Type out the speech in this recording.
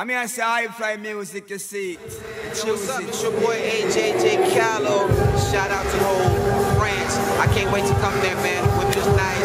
I mean, I say high fly music, you see. Yo, what's up? It's your boy AJ, JayCalo. Shout out to the whole France. I can't wait to come there, man. The women is nice.